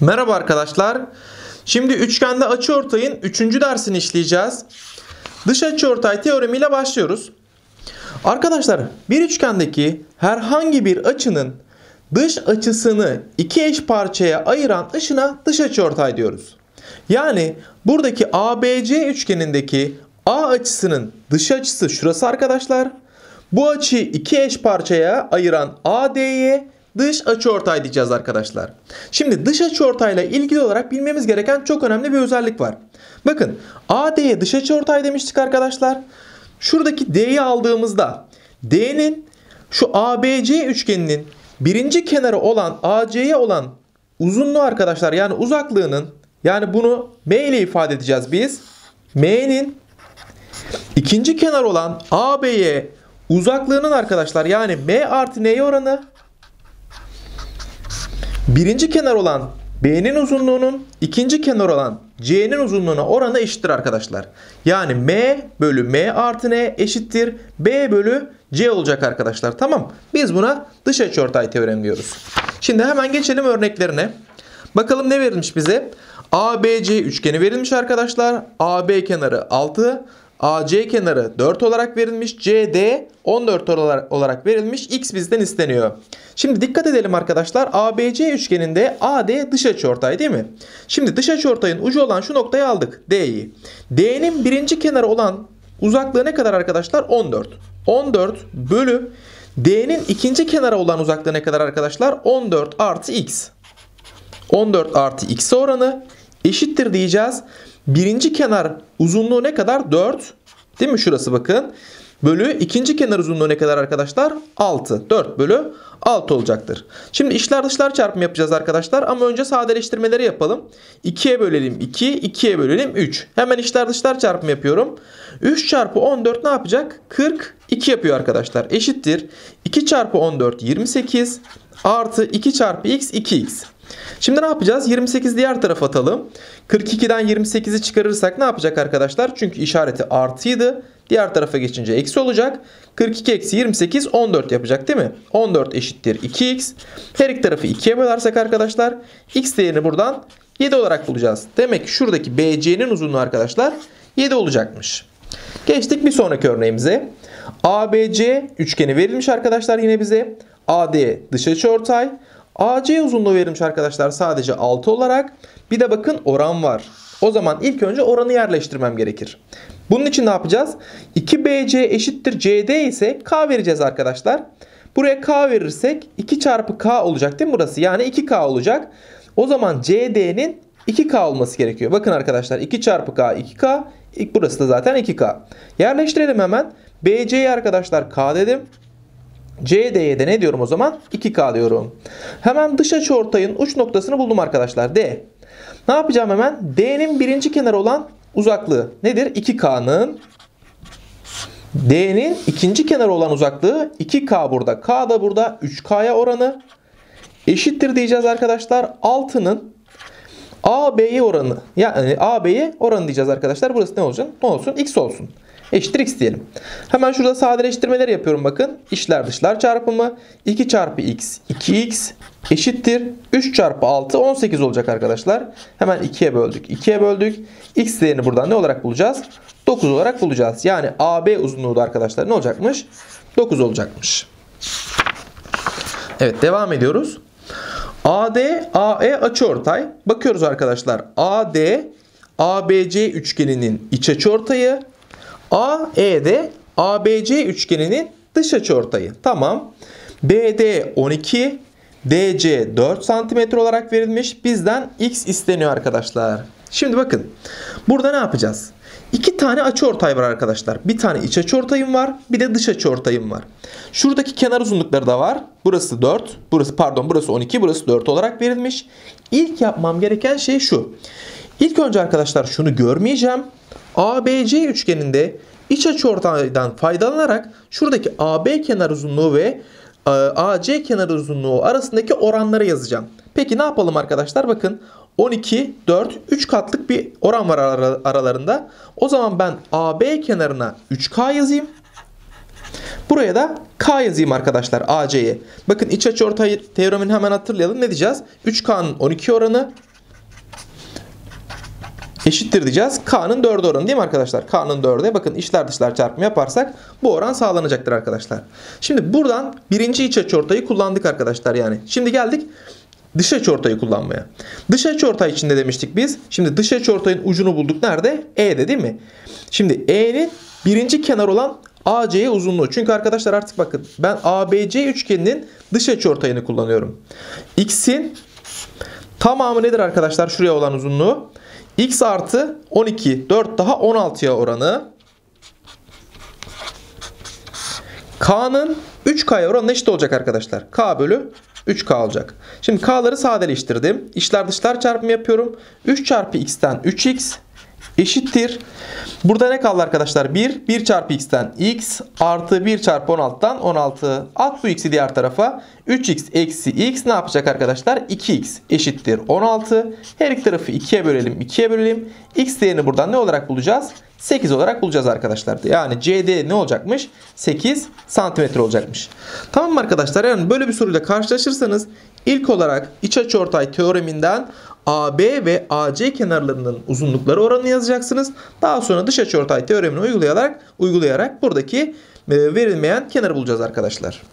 Merhaba arkadaşlar. Şimdi üçgende açıortayın 3. dersini işleyeceğiz. Dış açıortay teoremiyle başlıyoruz. Arkadaşlar bir üçgendeki herhangi bir açının dış açısını iki eş parçaya ayıran ışına dış açıortay diyoruz. Yani buradaki ABC üçgenindeki A açısının dış açısı şurası arkadaşlar. Bu açıyı iki eş parçaya ayıran AD'ye dış açıortay diyeceğiz arkadaşlar. Şimdi dış açıortayla ilgili olarak bilmemiz gereken çok önemli bir özellik var. Bakın AD'ye dış açıortay demiştik arkadaşlar. Şuradaki D'yi aldığımızda D'nin şu ABC üçgeninin birinci kenarı olan AC'ye olan uzunluğu arkadaşlar, yani uzaklığının, yani bunu M ile ifade edeceğiz biz. M'nin ikinci kenar olan AB'ye uzaklığının arkadaşlar, yani M artı N'ye oranı birinci kenar olan B'nin uzunluğunun ikinci kenar olan C'nin uzunluğuna oranı eşittir arkadaşlar. Yani M bölü M artı N eşittir B bölü C olacak arkadaşlar. Tamam. Biz buna dış açıortay teoremi diyoruz. Şimdi hemen geçelim örneklerine. Bakalım ne verilmiş bize? ABC üçgeni verilmiş arkadaşlar. AB kenarı 6. AC kenarı 4 olarak verilmiş. CD 14 olarak verilmiş. X bizden isteniyor. Şimdi dikkat edelim arkadaşlar. ABC üçgeninde AD dış açıortay değil mi? Şimdi dış açıortayın ucu olan şu noktayı aldık. D'yi. D'nin birinci kenarı olan uzaklığı ne kadar arkadaşlar? 14. 14 bölü D'nin ikinci kenarı olan uzaklığı ne kadar arkadaşlar? 14 artı X. 14 artı X oranı eşittir diyeceğiz. Birinci kenar uzunluğu ne kadar? 4. Değil mi? Şurası bakın. Bölü ikinci kenar uzunluğu ne kadar arkadaşlar? 6. 4 bölü 6 olacaktır. Şimdi içler dışlar çarpımı yapacağız arkadaşlar. Ama önce sadeleştirmeleri yapalım. 2'ye bölelim 2. 2'ye bölelim 3. Hemen içler dışlar çarpımı yapıyorum. 3 çarpı 14 ne yapacak? 42 yapıyor arkadaşlar. Eşittir. 2 çarpı 14 28. Artı 2 çarpı x 2x. Şimdi ne yapacağız? 28 diğer tarafa atalım. 42'den 28'i çıkarırsak ne yapacak arkadaşlar? Çünkü işareti artıydı. Diğer tarafa geçince eksi olacak. 42 eksi 28 14 yapacak değil mi? 14 eşittir 2x. Her iki tarafı 2'ye bölersek arkadaşlar x değerini buradan 7 olarak bulacağız. Demek ki şuradaki BC'nin uzunluğu arkadaşlar 7 olacakmış. Geçtik bir sonraki örneğimize. ABC üçgeni verilmiş arkadaşlar yine bize. AD dış açıortay. AC uzunluğu verilmiş arkadaşlar sadece 6 olarak. Bir de bakın oran var. O zaman ilk önce oranı yerleştirmem gerekir. Bunun için ne yapacağız? 2BC eşittir CD ise K vereceğiz arkadaşlar. Buraya K verirsek 2 çarpı K olacak değil mi burası? Yani 2K olacak. O zaman CD'nin 2K olması gerekiyor. Bakın arkadaşlar 2 çarpı K 2K. Burası da zaten 2K. Yerleştirelim hemen. BC'ye arkadaşlar K dedim. CD'ye de ne diyorum o zaman? 2K diyorum. Hemen dış açıortayın uç noktasını buldum arkadaşlar. D. Ne yapacağım hemen? D'nin birinci kenarı olan uzaklığı nedir? 2K'nın D'nin ikinci kenarı olan uzaklığı 2K burada. K da burada 3K'ya oranı eşittir diyeceğiz arkadaşlar. 6'nın AB'ye oranı. Yani AB'ye oranı diyeceğiz arkadaşlar. Burası ne olacak? Ne olsun? X olsun. Eşittir x diyelim. Hemen şurada sadeleştirmeleri yapıyorum bakın. İçler dışlar çarpımı 2 çarpı x 2x eşittir 3 çarpı 6 18 olacak arkadaşlar. Hemen 2'ye böldük. 2'ye böldük. X değerini buradan ne olarak bulacağız? 9 olarak bulacağız. Yani AB uzunluğu da arkadaşlar ne olacakmış? 9 olacakmış. Evet, devam ediyoruz. AD AE açıortay. Bakıyoruz arkadaşlar. AD ABC üçgeninin iç açıortayı. AE de ABC üçgeninin dış açıortayı. Tamam. BD 12, DC 4 cm olarak verilmiş. Bizden X isteniyor arkadaşlar. Şimdi bakın. Burada ne yapacağız? İki tane açıortay var arkadaşlar. Bir tane iç açıortayım var. Bir de dış açıortayım var. Şuradaki kenar uzunlukları da var. Burası 4. Burası 12. Burası 4 olarak verilmiş. İlk yapmam gereken şey şu. İlk önce arkadaşlar şunu görmeyeceğim. ABC üçgeninde iç açıortaydan faydalanarak şuradaki AB kenar uzunluğu ve AC kenar uzunluğu arasındaki oranları yazacağım. Peki ne yapalım arkadaşlar? Bakın 12, 4, 3 katlık bir oran var aralarında. O zaman ben AB kenarına 3K yazayım. Buraya da K yazayım arkadaşlar AC'ye. Bakın iç açıortay teoremini hemen hatırlayalım. Ne diyeceğiz? 3K'nın 12 oranı eşittir diyeceğiz. K'nın 4'e oranı değil mi arkadaşlar? K'nın 4'e bakın içler dışlar çarpımı yaparsak bu oran sağlanacaktır arkadaşlar. Şimdi buradan birinci iç açıortayı kullandık arkadaşlar yani. Şimdi geldik dış açıortayı kullanmaya. Dış açıortay için ne demiştik biz? Şimdi dış açıortayın ucunu bulduk nerede? E'de değil mi? Şimdi E'nin birinci kenar olan AC'ye uzunluğu. Çünkü arkadaşlar artık bakın ben ABC üçgeninin dış açıortayını kullanıyorum. X'in tamamı nedir arkadaşlar? Şuraya olan uzunluğu. X artı 12, 4 daha 16'ya oranı. K'nın 3K'ya oranı eşit olacak arkadaşlar. K bölü 3K olacak. Şimdi K'ları sadeleştirdim. İçler dışlar çarpımı yapıyorum. 3 çarpı X'ten 3X eşittir. Burada ne kaldı arkadaşlar? 1. 1 çarpı X'ten X artı 1 çarpı 16'dan 16. At bu X'i diğer tarafa. 3X eksi X ne yapacak arkadaşlar? 2X eşittir 16. Her iki tarafı 2'ye bölelim. 2'ye bölelim. X değerini buradan ne olarak bulacağız? 8 olarak bulacağız arkadaşlar. Yani CD ne olacakmış? 8 santimetre olacakmış. Tamam mı arkadaşlar? Yani böyle bir soruyla karşılaşırsanız ilk olarak iç açıortay teoreminden AB ve AC kenarlarının uzunlukları oranını yazacaksınız. Daha sonra dış açıortay teoremini uygulayarak buradaki verilmeyen kenarı bulacağız arkadaşlar.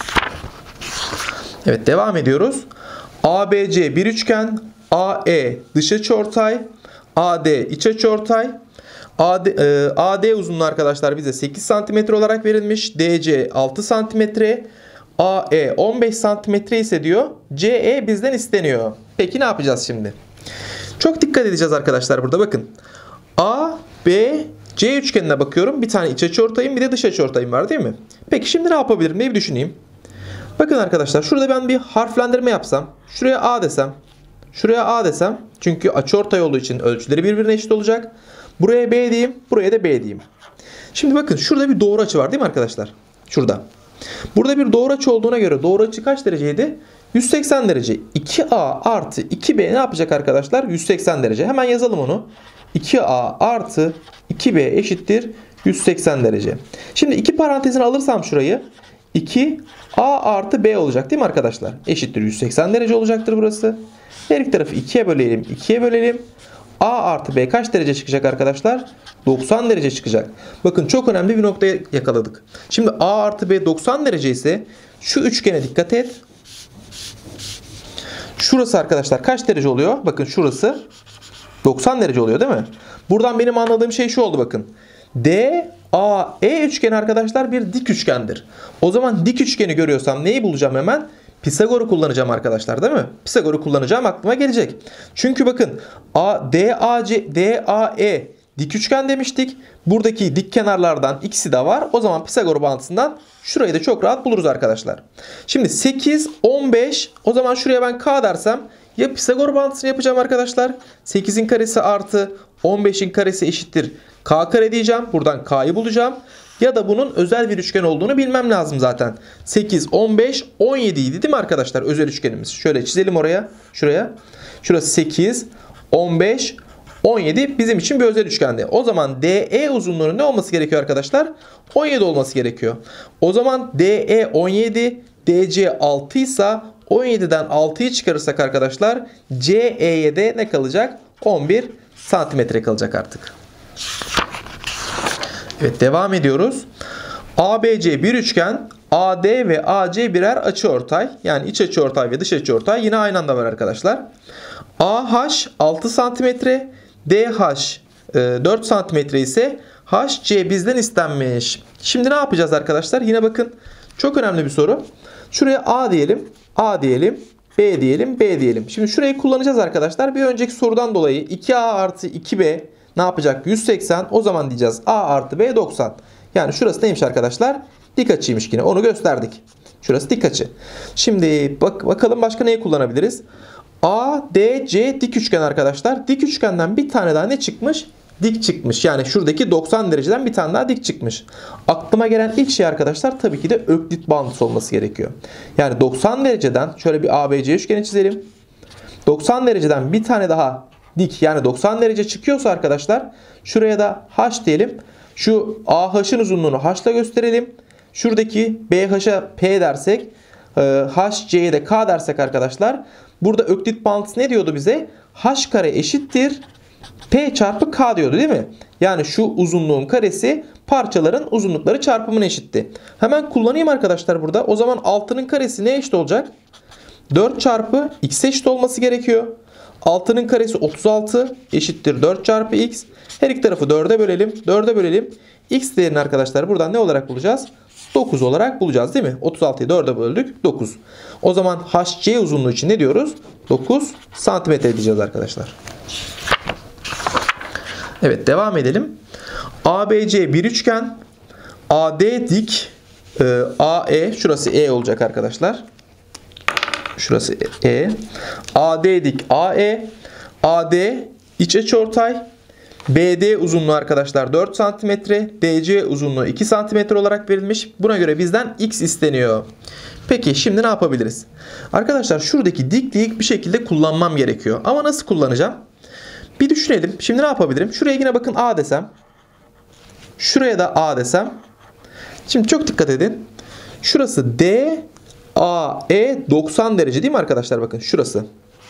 Evet, devam ediyoruz. ABC bir üçgen, AE dış açıortay, AD iç açıortay. AD uzunluğu arkadaşlar bize 8 cm olarak verilmiş. DC 6 cm. AE 15 cm ise diyor CE bizden isteniyor. Peki ne yapacağız şimdi? Çok dikkat edeceğiz arkadaşlar burada bakın. A, B, C üçgenine bakıyorum. Bir tane iç açıortayım bir de dış açıortayım var değil mi? Peki şimdi ne yapabilirim diye bir düşüneyim. Bakın arkadaşlar şurada ben bir harflendirme yapsam. Şuraya A desem. Şuraya A desem. Çünkü açıortay olduğu için ölçüleri birbirine eşit olacak. Buraya B diyeyim. Buraya da B diyeyim. Şimdi bakın şurada bir doğru açı var değil mi arkadaşlar? Şurada. Burada bir doğru açı olduğuna göre doğru açı kaç dereceydi? 180 derece. 2A artı 2B ne yapacak arkadaşlar? 180 derece. Hemen yazalım onu. 2A artı 2B eşittir 180 derece. Şimdi iki parantezini alırsam şurayı 2A artı B olacak değil mi arkadaşlar? Eşittir 180 derece olacaktır burası. Her iki tarafı 2'ye bölelim. 2'ye bölelim. A artı B kaç derece çıkacak arkadaşlar? 90 derece çıkacak. Bakın çok önemli bir noktaya yakaladık. Şimdi A artı B 90 derece ise şu üçgene dikkat et. Şurası arkadaşlar kaç derece oluyor? Bakın şurası 90 derece oluyor değil mi? Buradan benim anladığım şey şu oldu bakın. DAE üçgeni arkadaşlar bir dik üçgendir. O zaman dik üçgeni görüyorsam neyi bulacağım hemen? Pisagor'u kullanacağım arkadaşlar değil mi? Pisagor'u kullanacağım aklıma gelecek. Çünkü bakın DAE dik üçgen demiştik. Buradaki dik kenarlardan ikisi de var. O zaman Pisagor bağıntısından şurayı da çok rahat buluruz arkadaşlar. Şimdi 8, 15 o zaman şuraya ben K dersem ya Pisagor bağıntısını yapacağım arkadaşlar. 8'in karesi artı 15'in karesi eşittir K kare diyeceğim. Buradan K'yı bulacağım. Ya da bunun özel bir üçgen olduğunu bilmem lazım zaten. 8, 15, 17 idi değil mi arkadaşlar? Özel üçgenimiz. Şöyle çizelim oraya. Şuraya. Şurası 8, 15, 17 bizim için bir özel üçgendi. O zaman DE uzunluğunun ne olması gerekiyor arkadaşlar? 17 olması gerekiyor. O zaman DE 17, DC 6 ise 17'den 6'yı çıkarırsak arkadaşlar CE'ye de ne kalacak? 11 santimetre kalacak artık. Evet, devam ediyoruz. ABC bir üçgen, AD ve AC birer açıortay. Yani iç açıortay ve dış açıortay yine aynı anda var arkadaşlar. AH 6 cm, DH 4 cm ise HC bizden istenmiş. Şimdi ne yapacağız arkadaşlar? Yine bakın çok önemli bir soru. Şuraya A diyelim, A diyelim, B diyelim, B diyelim. Şimdi şurayı kullanacağız arkadaşlar. Bir önceki sorudan dolayı 2A artı 2B ne yapacak? 180. O zaman diyeceğiz A artı B 90. Yani şurası neymiş arkadaşlar? Dik açıymış yine. Onu gösterdik. Şurası dik açı. Şimdi bakalım başka neyi kullanabiliriz? ADC dik üçgen arkadaşlar. Dik üçgenden bir tane daha ne çıkmış? Dik çıkmış. Yani şuradaki 90 dereceden bir tane daha dik çıkmış. Aklıma gelen ilk şey arkadaşlar tabii ki de öklit bağıntısı olması gerekiyor. Yani 90 dereceden şöyle bir ABC üçgeni çizelim. 90 dereceden bir tane daha dik yani 90 derece çıkıyorsa arkadaşlar şuraya da H diyelim. Şu AH'ın uzunluğunu H ile gösterelim. Şuradaki BH'a P dersek HC'ye de K dersek arkadaşlar burada öklit bağıntısı ne diyordu bize? H kare eşittir P çarpı K diyordu değil mi? Yani şu uzunluğun karesi parçaların uzunlukları çarpımına eşitti. Hemen kullanayım arkadaşlar burada. O zaman 6'nın karesi neye eşit olacak? 4 çarpı x'e eşit olması gerekiyor. 6'nın karesi 36 eşittir 4 çarpı x. Her iki tarafı 4'e bölelim. 4'e bölelim. X değerini arkadaşlar buradan ne olarak bulacağız? 9 olarak bulacağız değil mi? 36'yı 4'e böldük. 9. O zaman HC uzunluğu için ne diyoruz? 9 santimetre diyeceğiz arkadaşlar. Evet, devam edelim. ABC bir üçgen. AD dik. AE, şurası E olacak arkadaşlar. Şurası E. AD dik AE. AD iç açıortay. BD uzunluğu arkadaşlar 4 cm. DC uzunluğu 2 cm olarak verilmiş. Buna göre bizden x isteniyor. Peki şimdi ne yapabiliriz? Arkadaşlar şuradaki dikliği bir şekilde kullanmam gerekiyor. Ama nasıl kullanacağım? Bir düşünelim. Şimdi ne yapabilirim? Şuraya yine bakın A desem. Şuraya da A desem. Şimdi çok dikkat edin. Şurası D, A, E 90 derece değil mi arkadaşlar? Bakın şurası.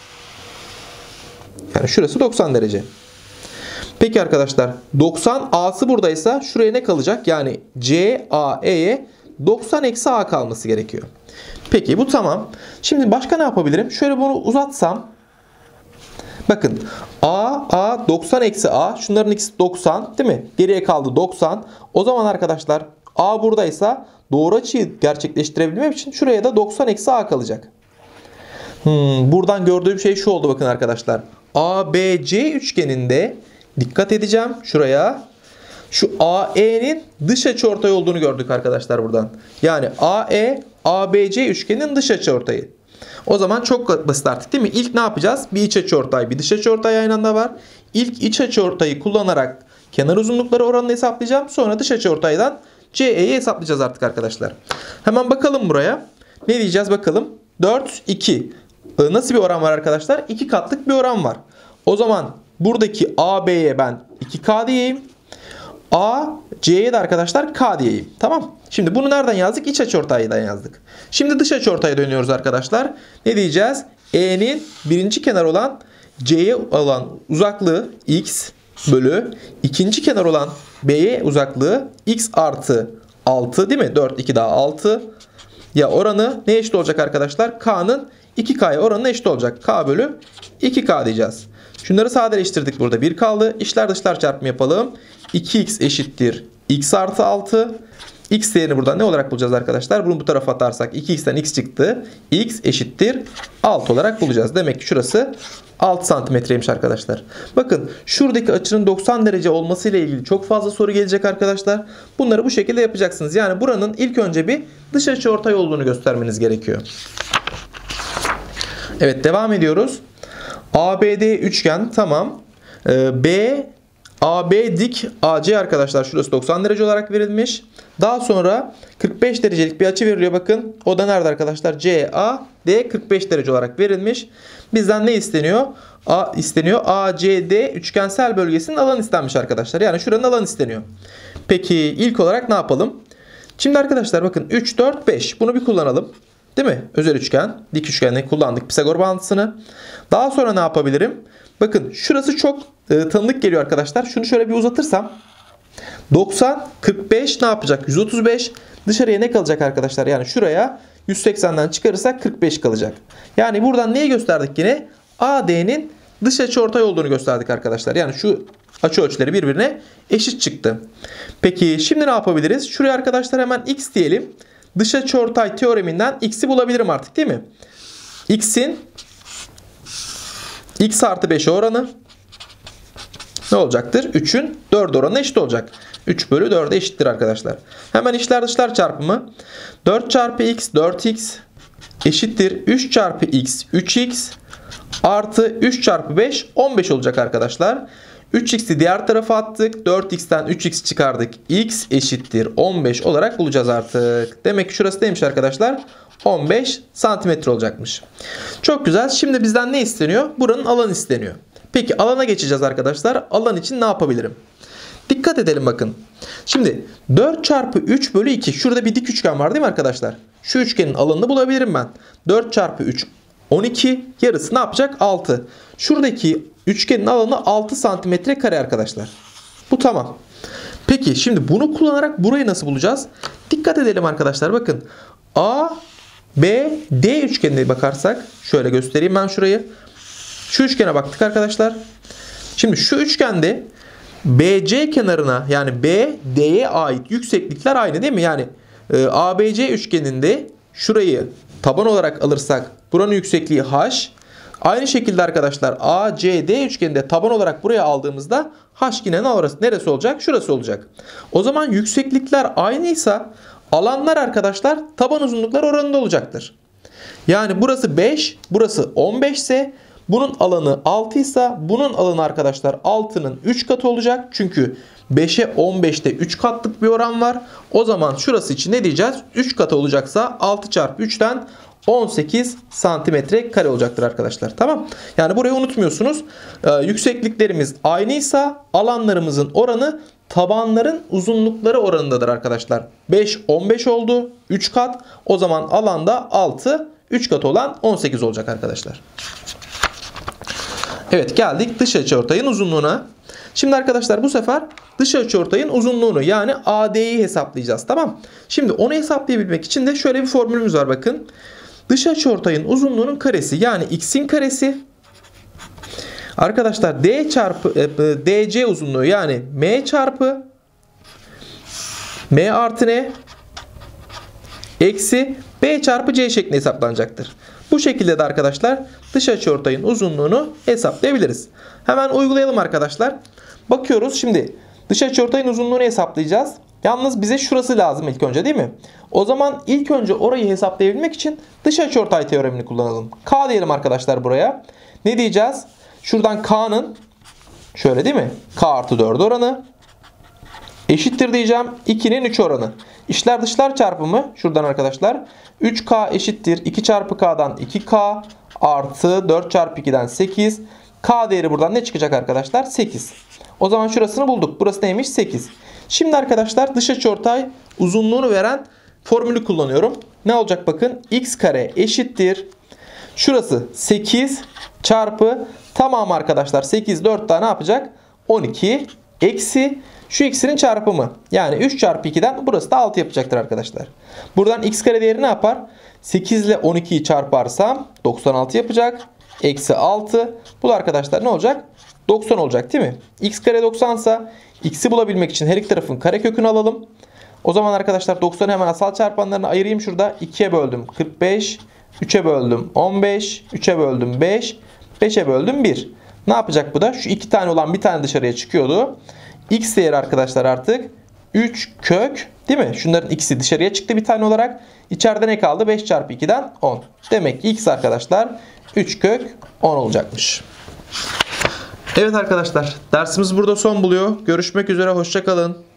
Yani şurası 90 derece. Peki arkadaşlar 90 A'sı buradaysa şuraya ne kalacak? Yani C, A, E'ye 90 eksi A kalması gerekiyor. Peki bu tamam. Şimdi başka ne yapabilirim? Şöyle bunu uzatsam. Bakın A 90 eksi A. Şunların ikisi 90 değil mi? Geriye kaldı 90. O zaman arkadaşlar A buradaysa doğru açıyı gerçekleştirebilmem için şuraya da 90 eksi A kalacak. Buradan gördüğüm şey şu oldu bakın arkadaşlar. ABC üçgeninde dikkat edeceğim şuraya. Şu AE'nin dış açıortay olduğunu gördük arkadaşlar buradan. Yani AE ABC üçgenin dış açıortayı. O zaman çok basit artık değil mi? İlk ne yapacağız? Bir iç açıortay, bir dış açıortay aynı anda var. İlk iç açıortayı kullanarak kenar uzunlukları oranını hesaplayacağım. Sonra dış açıortaydan CE'yi hesaplayacağız artık arkadaşlar. Hemen bakalım buraya. Ne diyeceğiz bakalım? 4, 2. Nasıl bir oran var arkadaşlar? 2 katlık bir oran var. O zaman buradaki AB'ye ben 2K diyeyim. AC'ye de arkadaşlar K diyeyim. Tamam. Şimdi bunu nereden yazdık? İç açıortaydan yazdık. Şimdi dış açıortaya dönüyoruz arkadaşlar. Ne diyeceğiz? E'nin birinci kenar olan C'ye olan uzaklığı x bölü ikinci kenar olan B'ye uzaklığı x artı 6 değil mi? 4, 2 daha 6. Ya oranı ne eşit olacak arkadaşlar? K'nın 2K'ya oranına eşit olacak. K bölü 2K diyeceğiz. Şunları sadeleştirdik burada. 1 kaldı. İçler dışlar çarpımı yapalım. 2x eşittir x artı 6. X değerini buradan ne olarak bulacağız arkadaşlar? Bunu bu tarafa atarsak 2x'ten x çıktı. X eşittir 6 olarak bulacağız. Demek ki şurası 6 santimetreymiş arkadaşlar. Bakın şuradaki açının 90 derece olması ile ilgili çok fazla soru gelecek arkadaşlar. Bunları bu şekilde yapacaksınız. Yani buranın ilk önce bir dış açıortay olduğunu göstermeniz gerekiyor. Evet, devam ediyoruz. ABD üçgen tamam. AB dik AC arkadaşlar şurası 90 derece olarak verilmiş. Daha sonra 45 derecelik bir açı veriliyor bakın. O da nerede arkadaşlar? CAD 45 derece olarak verilmiş. Bizden ne isteniyor? ACD üçgensel bölgesinin alanı istenmiş arkadaşlar. Yani şuranın alanı isteniyor. Peki ilk olarak ne yapalım? Şimdi arkadaşlar bakın 3, 4, 5. Bunu bir kullanalım. Değil mi? Özel üçgen, dik üçgenle kullandık Pisagor bağıntısını. Daha sonra ne yapabilirim? Bakın şurası çok tanıdık geliyor arkadaşlar. Şunu şöyle bir uzatırsam 90, 45 ne yapacak? 135. Dışarıya ne kalacak arkadaşlar? Yani şuraya 180'den çıkarırsak 45 kalacak. Yani buradan neyi gösterdik yine? AD'nin dış açıortay olduğunu gösterdik arkadaşlar. Yani şu açı ölçüleri birbirine eşit çıktı. Peki şimdi ne yapabiliriz? Şuraya arkadaşlar hemen x diyelim. Dış açıortay teoreminden x'i bulabilirim artık değil mi? X'in x artı 5'e oranı ne olacaktır? 3'ün 4 oranına eşit olacak. 3 bölü 4'e eşittir arkadaşlar. Hemen içler dışlar çarpımı. 4 çarpı x 4x eşittir. 3 çarpı x 3x artı 3 çarpı 5 15 olacak arkadaşlar. 3x'i diğer tarafa attık. 4x'ten 3x çıkardık. X eşittir 15 olarak bulacağız artık. Demek ki şurası neymiş arkadaşlar? 15 santimetre olacakmış. Çok güzel. Şimdi bizden ne isteniyor? Buranın alanı isteniyor. Peki alana geçeceğiz arkadaşlar. Alan için ne yapabilirim? Dikkat edelim bakın. Şimdi 4 çarpı 3 bölü 2. Şurada bir dik üçgen var değil mi arkadaşlar? Şu üçgenin alanını bulabilirim ben. 4 çarpı 3 12. Yarısı ne yapacak? 6. Şuradaki üçgenin alanı 6 santimetre kare arkadaşlar. Bu tamam. Peki şimdi bunu kullanarak burayı nasıl bulacağız? Dikkat edelim arkadaşlar. Bakın. A, B, D üçgenine bakarsak. Şöyle göstereyim ben şurayı. Şu üçgene baktık arkadaşlar. Şimdi şu üçgende BC kenarına yani B, D'ye ait yükseklikler aynı değil mi? Yani ABC üçgeninde şurayı taban olarak alırsak buranın yüksekliği H. Aynı şekilde arkadaşlar ACD üçgeninde taban olarak buraya aldığımızda H yine neresi olacak? Şurası olacak. O zaman yükseklikler aynıysa alanlar arkadaşlar taban uzunluklar oranında olacaktır. Yani burası 5, burası 15 ise bunun alanı 6 ise bunun alanı arkadaşlar 6'nın 3 katı olacak. Çünkü 5'e 15'te 3 katlık bir oran var. O zaman şurası için ne diyeceğiz? 3 katı olacaksa 6 çarpı 3'ten 18 santimetre kare olacaktır arkadaşlar. Tamam. Yani burayı unutmuyorsunuz. Yüksekliklerimiz aynıysa alanlarımızın oranı tabanların uzunlukları oranındadır arkadaşlar. 5 15 oldu. 3 kat. O zaman alanda 6 3 kat olan 18 olacak arkadaşlar. Evet, geldik dış açıortayın uzunluğuna. Şimdi arkadaşlar bu sefer dış açıortayın uzunluğunu yani AD'yi hesaplayacağız. Tamam. Şimdi onu hesaplayabilmek için de şöyle bir formülümüz var bakın. Dış açıortayın uzunluğunun karesi yani x'in karesi arkadaşlar D çarpı DC uzunluğu yani M çarpı M artı N eksi B çarpı C şeklinde hesaplanacaktır. Bu şekilde de arkadaşlar dış açıortayın uzunluğunu hesaplayabiliriz. Hemen uygulayalım arkadaşlar. Bakıyoruz şimdi dış açıortayın uzunluğunu hesaplayacağız. Yalnız bize şurası lazım ilk önce değil mi? O zaman ilk önce orayı hesaplayabilmek için dış açıortay teoremini kullanalım. K diyelim arkadaşlar buraya. Ne diyeceğiz? Şuradan K'nın şöyle değil mi? K artı 4 oranı eşittir diyeceğim 2'nin 3 oranı. İçler dışlar çarpımı şuradan arkadaşlar 3K eşittir 2 çarpı K'dan 2K artı 4 çarpı 2'den 8. K değeri buradan ne çıkacak arkadaşlar? 8. O zaman şurasını bulduk. Burası neymiş? 8. Şimdi arkadaşlar dış açıortay uzunluğunu veren formülü kullanıyorum. Ne olacak bakın? X kare eşittir. Şurası 8 çarpı tamam arkadaşlar 8 4 tane ne yapacak? 12 eksi şu x'in çarpımı. Yani 3 çarpı 2'den burası da 6 yapacaktır arkadaşlar. Buradan x kare değeri ne yapar? 8 ile 12'yi çarparsam 96 yapacak. Eksi 6. Bu da arkadaşlar ne olacak? 90 olacak değil mi? X kare 90 ise x'i bulabilmek için her iki tarafın karekökünü alalım. O zaman arkadaşlar 90'ı hemen asal çarpanlarına ayırayım şurada. 2'ye böldüm 45. 3'e böldüm 15. 3'e böldüm 5. 5'e böldüm 1. Ne yapacak bu da? Şu iki tane olan bir tane dışarıya çıkıyordu. X değeri arkadaşlar artık 3 kök değil mi? Şunların ikisi dışarıya çıktı bir tane olarak. İçeride ne kaldı? 5 çarpı 2'den 10. Demek ki x arkadaşlar 3 kök 10 olacakmış. Evet arkadaşlar dersimiz burada son buluyor. Görüşmek üzere, hoşça kalın.